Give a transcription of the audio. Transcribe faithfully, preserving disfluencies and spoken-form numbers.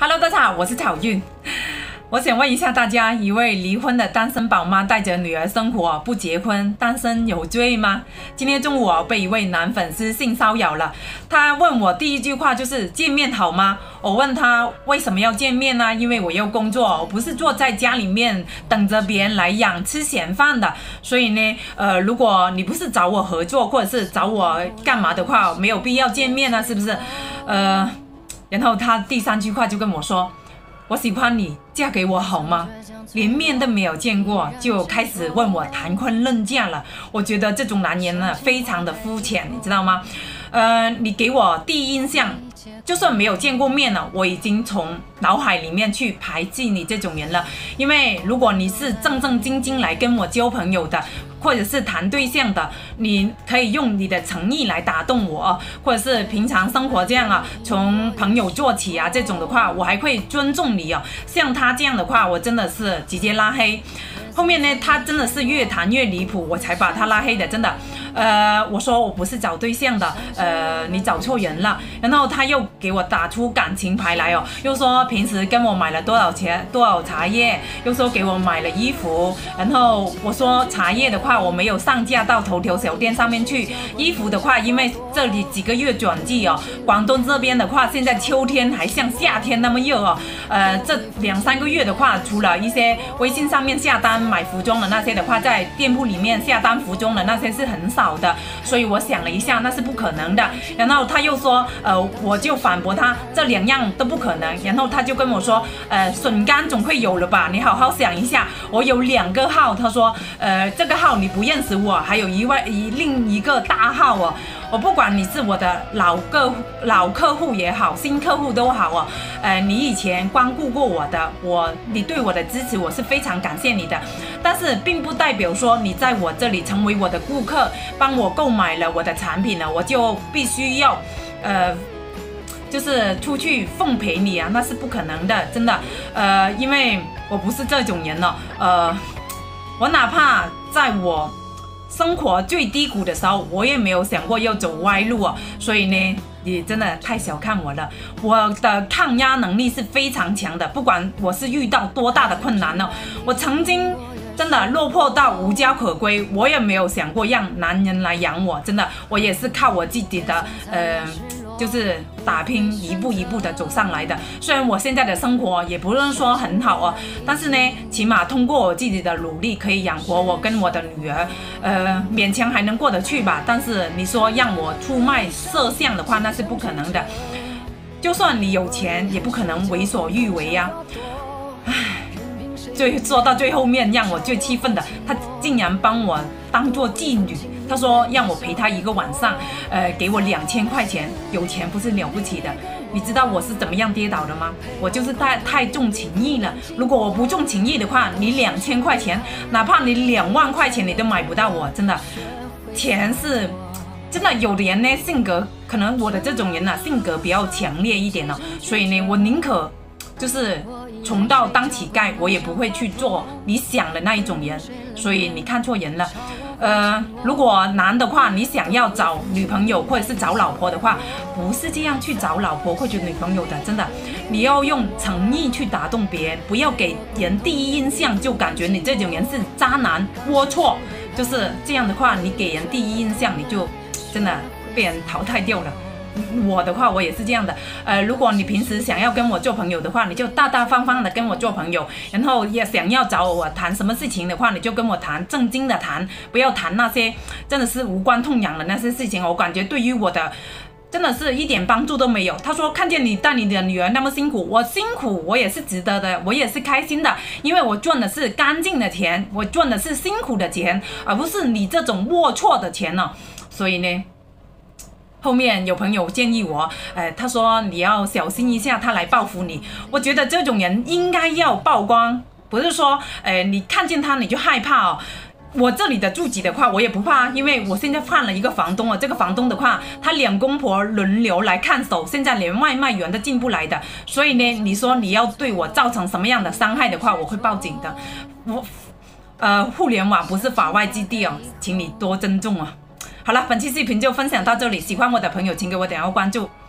Hello， 大家好，我是巧韵。我想问一下大家，一位离婚的单身宝妈带着女儿生活，不结婚，单身有罪吗？今天中午我被一位男粉丝性骚扰了，他问我第一句话就是见面好吗？我问他为什么要见面呢？因为我要工作，我不是坐在家里面等着别人来养吃闲饭的。所以呢，呃，如果你不是找我合作，或者是找我干嘛的话，没有必要见面啊，是不是？呃，然后他第三句话就跟我说，我喜欢你，嫁给我好吗？连面都没有见过，就开始问我谈婚论嫁了。我觉得这种男人呢，非常的肤浅，你知道吗？呃，你给我第一印象，就算没有见过面了，我已经从脑海里面去排挤你这种人了。因为如果你是正正经经来跟我交朋友的，或者是谈对象的，你可以用你的诚意来打动我，或者是平常生活这样啊，从朋友做起啊，这种的话，我还会尊重你哦。像他这样的话，我真的是直接拉黑。后面呢，他真的是越谈越离谱，我才把他拉黑的，真的。呃，我说我不是找对象的，呃，你找错人了。然后他又给我打出感情牌来哦，又说平时跟我买了多少钱，多少茶叶，又说给我买了衣服。然后我说茶叶的话，我没有上架到头条小店上面去。衣服的话，因为这里几个月转季哦，广东这边的话，现在秋天还像夏天那么热哦。呃，这两三个月的话，除了一些微信上面下单买服装的那些的话，在店铺里面下单服装的那些是很少的，所以我想了一下，那是不可能的。然后他又说，呃，我就反驳他，这两样都不可能。然后他就跟我说，呃，笋干总会有了吧？你好好想一下，我有两个号。他说，呃，这个号你不认识我，还有一位一另一个大号哦。我不管你是我的老客老客户也好，新客户都好哦，呃，你以前光顾过我的，我你对我的支持，我是非常感谢你的。但是并不代表说你在我这里成为我的顾客，帮我购买了我的产品呢，我就必须要，呃，就是出去奉陪你啊，那是不可能的，真的。呃，因为我不是这种人了，呃，我哪怕在我生活最低谷的时候，我也没有想过要走歪路哦。所以呢，你真的太小看我了。我的抗压能力是非常强的，不管我是遇到多大的困难呢，我曾经真的落魄到无家可归，我也没有想过让男人来养我。真的，我也是靠我自己的呃。就是打拼，一步一步的走上来的。虽然我现在的生活也不是说很好哦，但是呢，起码通过我自己的努力，可以养活我跟我的女儿，呃，勉强还能过得去吧。但是你说让我出卖色相的话，那是不可能的。就算你有钱，也不可能为所欲为呀、啊。唉，最说到最后面，让我最气愤的，他竟然帮我当做妓女。他说让我陪他一个晚上，呃，给我两千块钱。有钱不是了不起的，你知道我是怎么样跌倒的吗？我就是太太重情义了。如果我不重情义的话，你两千块钱，哪怕你两万块钱，你都买不到我。真的，钱是真的。有的人呢，性格可能我的这种人啊，性格比较强烈一点呢、哦，所以呢，我宁可就是穷到当乞丐，我也不会去做你想的那一种人。所以你看错人了。呃，如果男的话，你想要找女朋友或者是找老婆的话，不是这样去找老婆或者女朋友的，真的。你要用诚意去打动别人，不要给人第一印象就感觉你这种人是渣男龌龊，就是这样的话，你给人第一印象，你就真的被人淘汰掉了。我的话，我也是这样的。呃，如果你平时想要跟我做朋友的话，你就大大方方的跟我做朋友。然后也想要找我谈什么事情的话，你就跟我谈，正经的谈，不要谈那些真的是无关痛痒的那些事情。我感觉对于我的真的是一点帮助都没有。他说看见你带你的女儿那么辛苦，我辛苦我也是值得的，我也是开心的，因为我赚的是干净的钱，我赚的是辛苦的钱，而不是你这种龌龊的钱呢、哦。所以呢。后面有朋友建议我，呃，他说你要小心一下，他来报复你。我觉得这种人应该要曝光，不是说，呃，你看见他你就害怕哦。我这里的住址的话，我也不怕，因为我现在换了一个房东啊。这个房东的话，他两公婆轮流来看守，现在连外卖员都进不来的。所以呢，你说你要对我造成什么样的伤害的话，我会报警的。我，呃，互联网不是法外之地哦，请你多珍重啊。好了，本期视频就分享到这里，喜欢我的朋友请给我点个关注。